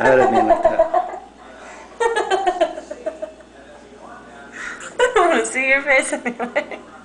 I didn't mean like that. I don't want to see your face anyway.